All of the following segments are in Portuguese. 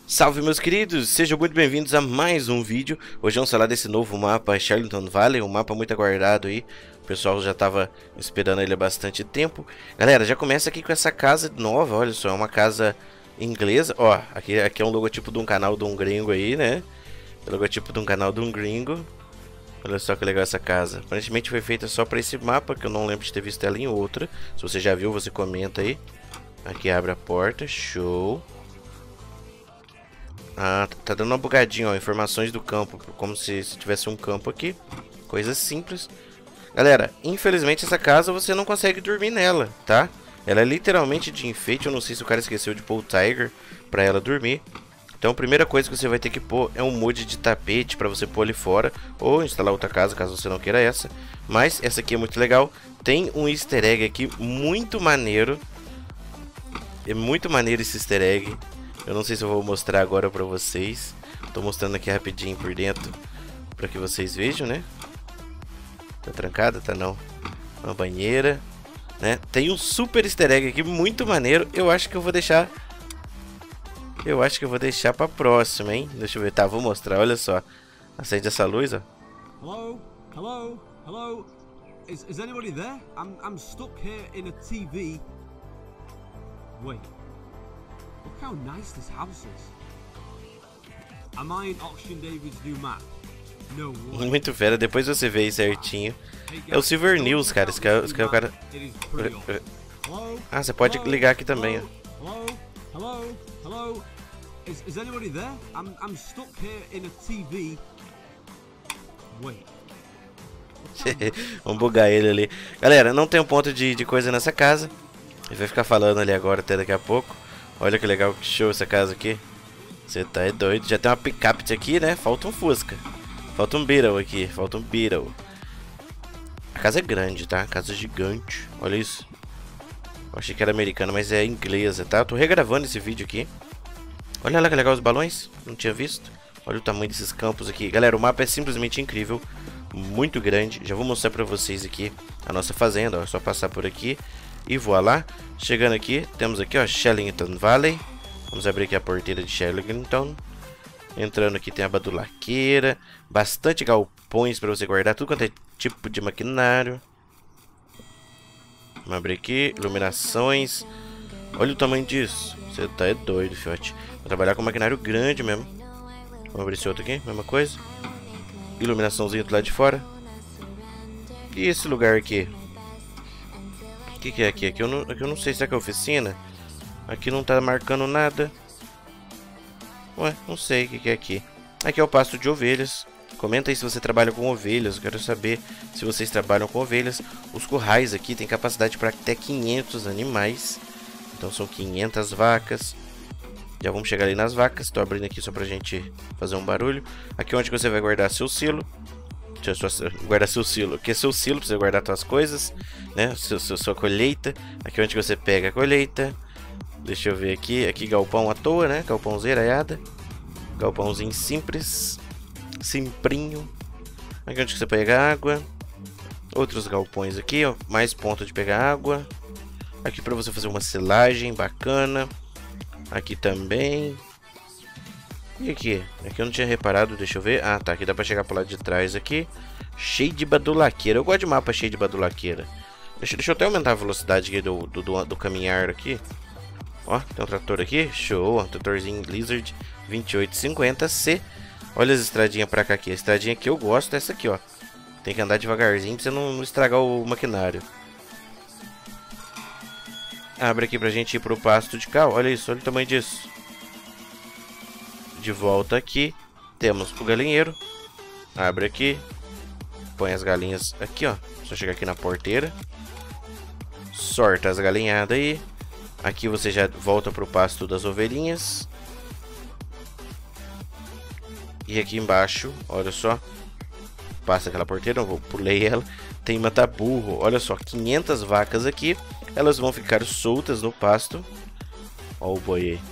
Salve, meus queridos, sejam muito bem-vindos a mais um vídeo. Hoje vamos falar desse novo mapa, Charlington Valley, um mapa muito aguardado aí. O pessoal já estava esperando ele há bastante tempo. Galera, já começa aqui com essa casa nova, olha só, é uma casa inglesa. Ó, aqui é um logotipo de um canal de um gringo aí, né? É o logotipo de um canal de um gringo. Olha só que legal essa casa. Aparentemente foi feita só para esse mapa, que eu não lembro de ter visto ela em outra. Se você já viu, você comenta aí. Aqui abre a porta, show. Ah, tá dando uma bugadinha, ó, informações do campo, como se tivesse um campo aqui. Coisa simples. Galera, infelizmente essa casa você não consegue dormir nela, tá? Ela é literalmente de enfeite, eu não sei se o cara esqueceu de pôr o Tiger pra ela dormir. Então a primeira coisa que você vai ter que pôr é um mod de tapete pra você pôr ali fora. Ou instalar outra casa, caso você não queira essa. Mas essa aqui é muito legal. Tem um easter egg aqui muito maneiro. É muito maneiro esse easter egg. Eu não sei se eu vou mostrar agora pra vocês. Tô mostrando aqui rapidinho por dentro pra que vocês vejam, né? Tá trancada? Tá não. Uma banheira, né? Tem um super easter egg aqui muito maneiro. Eu acho que eu vou deixar pra próxima, hein? Deixa eu ver. Tá, vou mostrar. Olha só. Acende essa luz, ó. Hello? Hello? Hello? Is anybody there? I'm stuck here in a TV. Wait. Look how nice this house is. Am I in Auction David's new map? No way. Muito fera, depois você vê aí certinho. É o Silver News, cara. Esse cara é o cara. Ah, você pode ligar aqui também, ó. Hello? Hello? Hello? Is anybody there? I'm stuck here in a TV. Wait. Vamos bugar ele ali. Galera, não tem um ponto de coisa nessa casa. Ele vai ficar falando ali agora até daqui a pouco. Olha que legal, que show essa casa aqui. Você tá é doido. Já tem uma picape aqui, né? Falta um Fusca. Falta um Beetle aqui. Falta um Beetle. A casa é grande, tá? A casa é gigante. Olha isso. Eu achei que era americana, mas é inglesa, tá? Eu tô regravando esse vídeo aqui. Olha lá que legal os balões. Não tinha visto. Olha o tamanho desses campos aqui. Galera, o mapa é simplesmente incrível. Muito grande. Já vou mostrar pra vocês aqui a nossa fazenda. Ó, é só passar por aqui. E voar lá. Chegando aqui, temos aqui, ó, Charlington Valley. Vamos abrir aqui a porteira de Charlington. Entrando aqui tem a badulaqueira. Bastante galpões para você guardar tudo quanto é tipo de maquinário. Vamos abrir aqui, iluminações. Olha o tamanho disso. Você tá é doido, fiote. Vou trabalhar com maquinário grande mesmo. Vamos abrir esse outro aqui, mesma coisa. Iluminaçãozinha do lado de fora. E esse lugar aqui? O que é aqui? Aqui eu não sei se é que é oficina. Aqui não tá marcando nada. Ué, não sei o que é aqui. Aqui é o pasto de ovelhas. Comenta aí se você trabalha com ovelhas. Eu quero saber se vocês trabalham com ovelhas. Os currais aqui tem capacidade para até 500 animais. Então são 500 vacas. Já vamos chegar ali nas vacas. Estou abrindo aqui só pra gente fazer um barulho. Aqui é onde você vai guardar seu silo. Guardar seu silo, aqui é seu silo para você guardar suas coisas, né? Sua colheita. Aqui é onde você pega a colheita. Deixa eu ver aqui. Aqui galpão à toa, né? Galpãozinho aiada. Galpãozinho simples. Simprinho. Aqui é onde você pega água. Outros galpões aqui, ó. Mais ponto de pegar água. Aqui para você fazer uma silagem bacana. Aqui também. E aqui? Aqui eu não tinha reparado, deixa eu ver. Ah, tá, aqui dá pra chegar pro lado de trás aqui. Cheio de badulaqueira. Eu gosto de mapa cheio de badulaqueira. Deixa eu até aumentar a velocidade aqui do caminhar aqui. Ó, tem um trator aqui. Show, um tratorzinho Lizard 2850C. Olha as estradinhas pra cá aqui. A estradinha que eu gosto é essa aqui, ó. Tem que andar devagarzinho pra você não estragar o maquinário. Abre aqui pra gente ir pro pasto de cá. Olha isso, olha o tamanho disso. De volta aqui, temos o galinheiro. Abre aqui. Põe as galinhas aqui, ó. Só chegar aqui na porteira. Sorta as galinhadas aí. Aqui você já volta pro pasto das ovelhinhas. E aqui embaixo, olha só. Passa aquela porteira, eu pulei ela. Tem mata-burro, olha só, 500 vacas aqui. Elas vão ficar soltas no pasto. Ó o boi aí.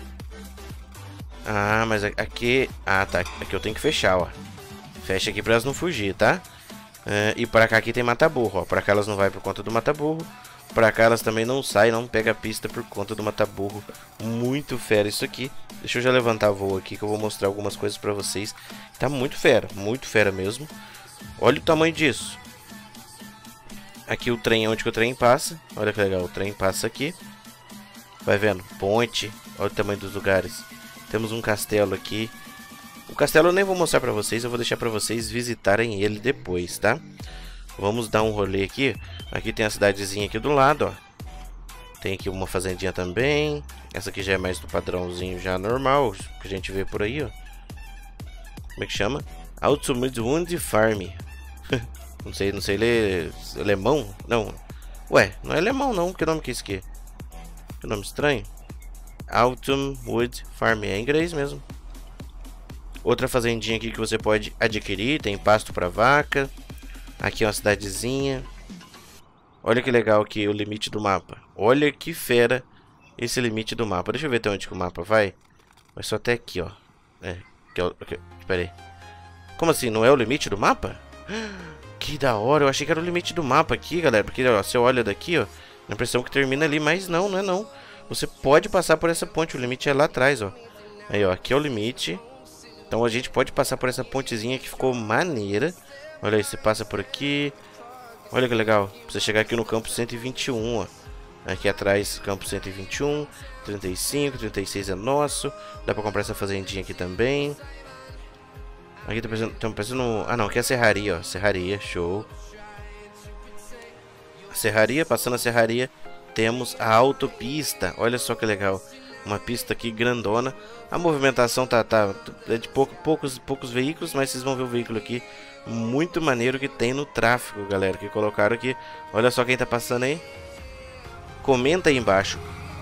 Ah, mas aqui... Ah, tá. Aqui eu tenho que fechar, ó. Fecha aqui pra elas não fugir, tá? E pra cá aqui tem mata-burro, ó. Pra cá elas não vai por conta do mata-burro. Pra cá elas também não saem, não pega a pista por conta do mata-burro. Muito fera isso aqui. Deixa eu já levantar voo aqui que eu vou mostrar algumas coisas pra vocês. Tá muito fera mesmo. Olha o tamanho disso. Aqui o trem é onde que o trem passa. Olha que legal, o trem passa aqui. Vai vendo, ponte. Olha o tamanho dos lugares. Temos um castelo aqui. O castelo eu nem vou mostrar pra vocês, eu vou deixar pra vocês visitarem ele depois, tá? Vamos dar um rolê aqui. Aqui tem a cidadezinha aqui do lado, ó. Tem aqui uma fazendinha também. Essa aqui já é mais do padrãozinho já normal, que a gente vê por aí, ó. Como é que chama? Altsumidhund Farm. Não sei ler alemão? Não. Ué, não é alemão não. Que nome que é esse aqui? Que nome estranho. Autumnwood Farm. É inglês mesmo. Outra fazendinha aqui que você pode adquirir. Tem pasto para vaca. Aqui é uma cidadezinha. Olha que legal aqui o limite do mapa. Olha que fera esse limite do mapa. Deixa eu ver até onde que o mapa vai. Vai só até aqui, ó. Espera aí. Como assim? Não é o limite do mapa? Que da hora. Eu achei que era o limite do mapa aqui, galera. Porque ó, você olha daqui, ó. A impressão que termina ali. Mas não, não é não. Você pode passar por essa ponte. O limite é lá atrás, ó. Aí, ó. Aqui é o limite. Então a gente pode passar por essa pontezinha que ficou maneira. Olha aí, você passa por aqui. Olha que legal. Pra você chegar aqui no campo 121, ó. Aqui atrás, campo 121, 35, 36 é nosso. Dá pra comprar essa fazendinha aqui também. Aqui tá parecendo... Ah, não, aqui é a serraria, ó. Serraria, show. A serraria, passando a serraria, temos a autopista. Olha só que legal. Uma pista aqui grandona. A movimentação é de poucos veículos, mas vocês vão ver o veículo aqui muito maneiro que tem no tráfego, galera, que colocaram aqui. Olha só quem tá passando aí. Comenta aí embaixo.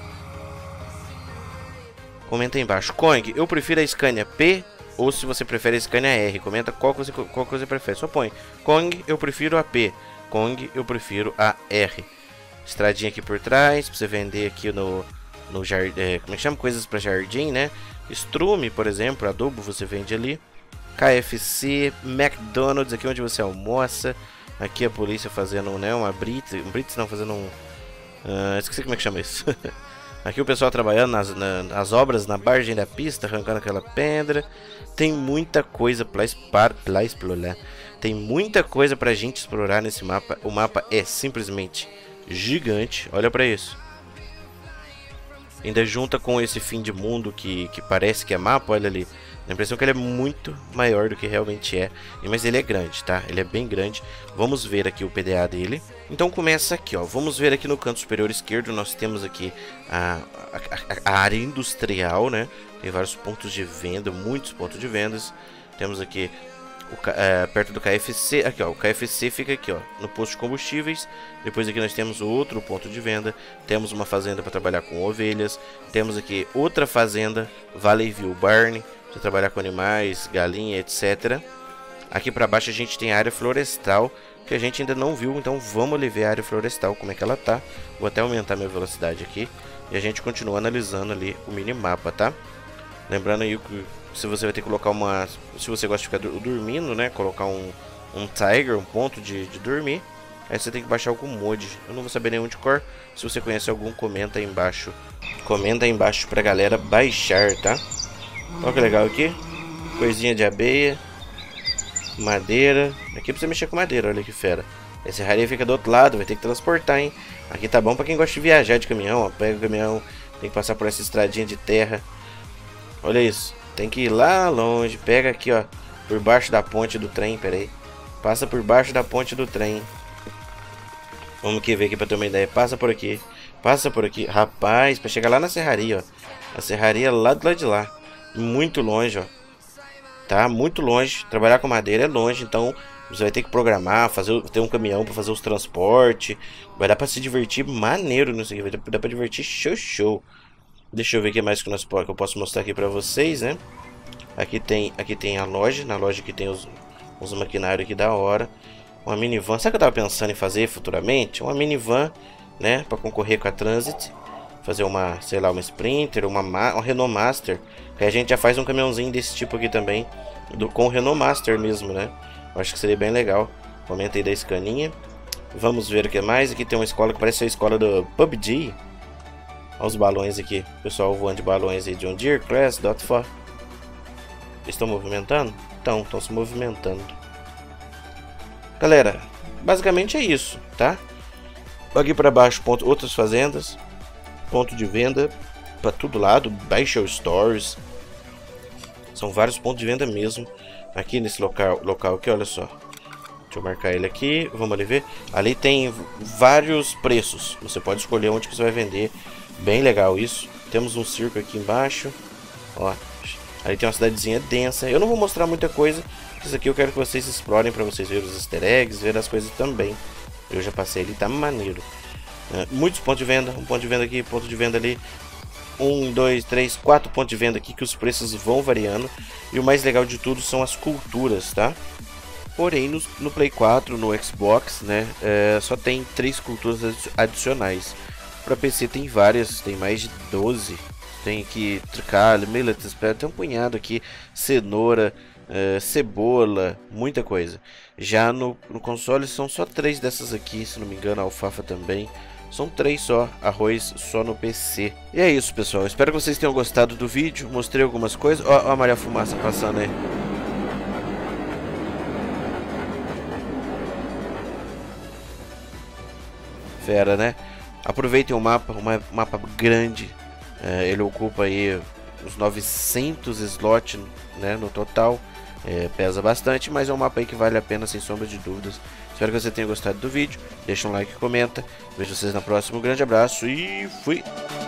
Comenta aí embaixo. Kong, eu prefiro a Scania P ou se você prefere a Scania R. Comenta qual que você prefere. Só põe Kong, eu prefiro a P. Kong, eu prefiro a R. Estradinha aqui por trás, pra você vender aqui no jardim. Como é que chama? Coisas para jardim, né? Estrume, por exemplo, adubo você vende ali. KFC, McDonald's, aqui onde você almoça. Aqui a polícia fazendo, né, uma blitz não, fazendo um... esqueci como é que chama isso. Aqui o pessoal trabalhando nas obras, na margem da pista, arrancando aquela pedra. Tem muita coisa para explorar. Tem muita coisa pra gente explorar nesse mapa. O mapa é simplesmente gigante. Olha pra isso. Ainda junta com esse fim de mundo que parece que é mapa, olha ali. A impressão que ele é muito maior do que realmente é. Mas ele é grande, tá? Ele é bem grande. Vamos ver aqui o PDA dele. Então começa aqui, ó. Vamos ver aqui no canto superior esquerdo. Nós temos aqui a área industrial, né? Tem vários pontos de venda, muitos pontos de vendas. Temos aqui perto do KFC. Aqui, ó. O KFC fica aqui, ó, no posto de combustíveis. Depois aqui nós temos outro ponto de venda. Temos uma fazenda para trabalhar com ovelhas. Temos aqui outra fazenda, Valleyview Barn, para trabalhar com animais, galinha, etc. Aqui para baixo a gente tem a área florestal, que a gente ainda não viu, então vamos ali ver a área florestal, como é que ela tá. Vou até aumentar minha velocidade aqui e a gente continua analisando ali o minimapa, tá? Lembrando aí que se você vai ter que colocar uma... Se você gosta de ficar dormindo, né? Colocar um tiger, um ponto de dormir. Aí você tem que baixar algum mod. Eu não vou saber nenhum de cor. Se você conhece algum, comenta aí embaixo. Comenta aí embaixo pra galera baixar, tá? Olha que legal aqui. Coisinha de abeia. Madeira. Aqui pra você mexer com madeira, olha que fera. A serraria fica do outro lado, vai ter que transportar, hein? Aqui tá bom pra quem gosta de viajar de caminhão, ó. Pega o caminhão, tem que passar por essa estradinha de terra. Olha isso. Tem que ir lá longe. Pega aqui, ó. Por baixo da ponte do trem, pera aí. Passa por baixo da ponte do trem. Vamos aqui ver aqui pra ter uma ideia. Passa por aqui. Passa por aqui. Rapaz, pra chegar lá na serraria, ó. A serraria lá do lado de lá. Muito longe, ó. Tá? Muito longe. Trabalhar com madeira é longe, então você vai ter que programar, ter um caminhão pra fazer os transportes. Vai dar pra se divertir maneiro nisso aqui. Vai dar pra divertir show. Deixa eu ver o que mais que eu posso mostrar aqui pra vocês, né? Aqui tem a loja. Na loja aqui tem os maquinários aqui da hora. Uma minivan. Sabe o que eu tava pensando em fazer futuramente? Uma minivan, né? Pra concorrer com a Transit. Fazer uma, sei lá, uma Sprinter, uma Renault Master. Que a gente já faz um caminhãozinho desse tipo aqui também. Com o Renault Master mesmo, né? Eu acho que seria bem legal. Comenta aí da Scania. Vamos ver o que mais. Aqui tem uma escola que parece a escola do PUBG. Olha os balões aqui. O pessoal voando de balões aí. John Deere, Class, Dot4. Estão movimentando? Estão se movimentando. Galera, basicamente é isso, tá? Aqui para baixo, outras fazendas. Ponto de venda para todo lado. Baixa Stores. São vários pontos de venda mesmo. Aqui nesse local aqui, olha só. Deixa eu marcar ele aqui. Vamos ali ver. Ali tem vários preços. Você pode escolher onde que você vai vender. Bem legal isso. Temos um circo aqui embaixo. Ó. Ali tem uma cidadezinha densa. Eu não vou mostrar muita coisa. Isso aqui eu quero que vocês explorem para vocês verem os easter eggs, ver as coisas também. Eu já passei ali, tá maneiro. Muitos pontos de venda. Um ponto de venda aqui, ponto de venda ali. 1, 2, 3, 4 pontos de venda aqui que os preços vão variando. E o mais legal de tudo são as culturas, tá? Porém, no Play 4, no Xbox, né, só tem 3 culturas adicionais. Para PC tem várias, tem mais de 12. Tem aqui tricalho, millet, tem um punhado aqui, cenoura, cebola, muita coisa. Já no console são só 3 dessas aqui, se não me engano, a alfafa também. São 3 só, arroz só no PC. E é isso, pessoal. Espero que vocês tenham gostado do vídeo. Mostrei algumas coisas. Ó a Maria Fumaça passando aí. Fera, né? Aproveitem o mapa, um mapa grande. Ele ocupa aí os 900 slots, né, no total. Pesa bastante, mas é um mapa aí que vale a pena, sem sombra de dúvidas. Espero que você tenha gostado do vídeo. Deixa um like e comenta. Vejo vocês na próxima. Um grande abraço e fui!